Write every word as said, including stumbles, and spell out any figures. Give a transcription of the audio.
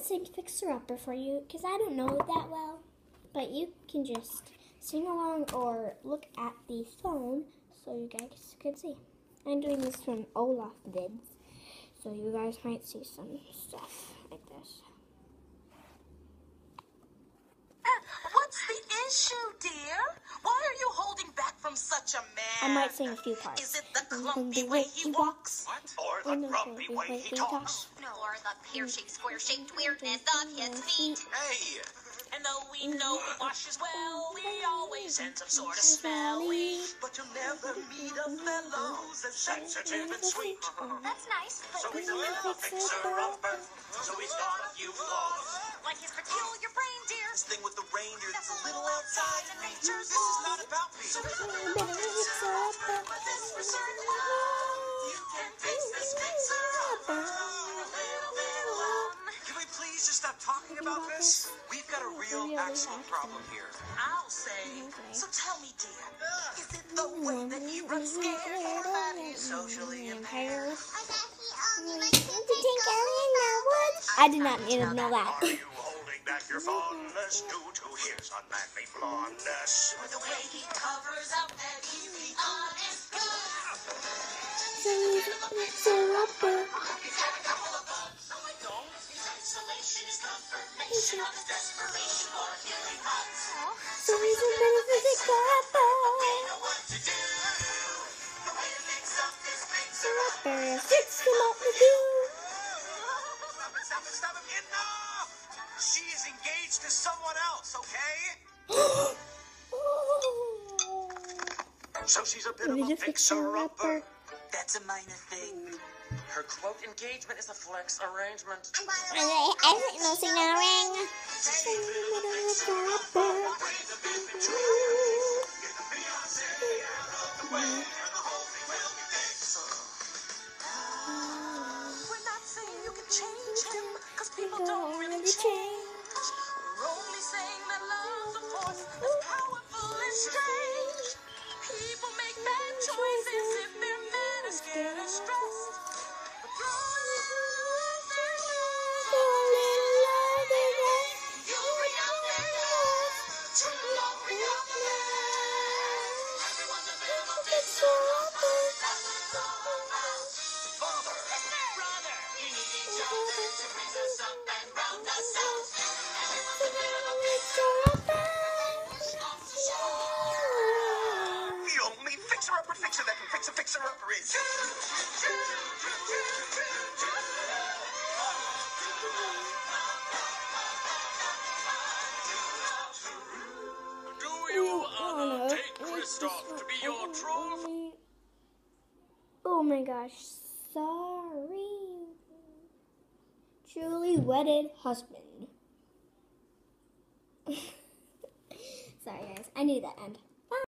sing Fixer Upper for you because I don't know it that well. But you can just sing along or look at the phone so you guys can see. I'm doing this from Olaf Vids, so you guys might see some stuff like this. What's the issue, dear? Why are you holding back from such a man? I might sing a few parts. Is it the clumpy way he walks? What? Or the grumpy way he talks? No, or the pear-shaped, square-shaped weirdness of his feet. Hey! And though we know he washes well, he always ends up sort of smelly. But you'll never meet a fellow who's as sensitive and sweet. That's nice, So but he's a little fixer-upper. So he's got a few flaws. like his peculiar reindeer. This thing with the reindeer That's that's a little outside of nature's This is not about me. So he's a little fixer-upper, but this for certain. You can fix this fixer-upper. A little bit of Can we please just stop talking about this? We've got a real, actual problem here. I'll say. So tell me, dear, is it the way that he runs scared or that he's socially impaired? I did not need to know that. Are you holding back your fondness due to his unmanly blondness? Or the way he covers up that he's the honest good? So he's a fixer-upper. He's had a couple of bumps, so I don't. His isolation is confirmation of his desperation for healing hugs. So he's a bit of a fixer-upper. We know what to do. The way to fix up this fixer-upper. Fixer-upper, fix him up with you. Stop it, stop it, stop it. Enough! She is engaged to someone else, okay? So she's a bit of He's a a fixer-upper. fixer-upper. That's a minor thing. Her quote engagement is a flex arrangement. I didn't know sing a ring. We're not saying you can change him, cause people don't really change. We're only saying that love's a force as powerful and strange. People make bad choices if they're mad or scared or stressed. But you'll realize true love realize. Everyone's a bit of a fixer-upper. That's what it's all about. Father! Brother, we need each other to raise us up and round us out. Everyone's a bit of a The only fixer-upper fixer that can fix a fixer-upper is... Do you uh, take Kristoff to be your troll? Oh my gosh, sorry. Truly wedded husband. Sorry guys, I knew that end.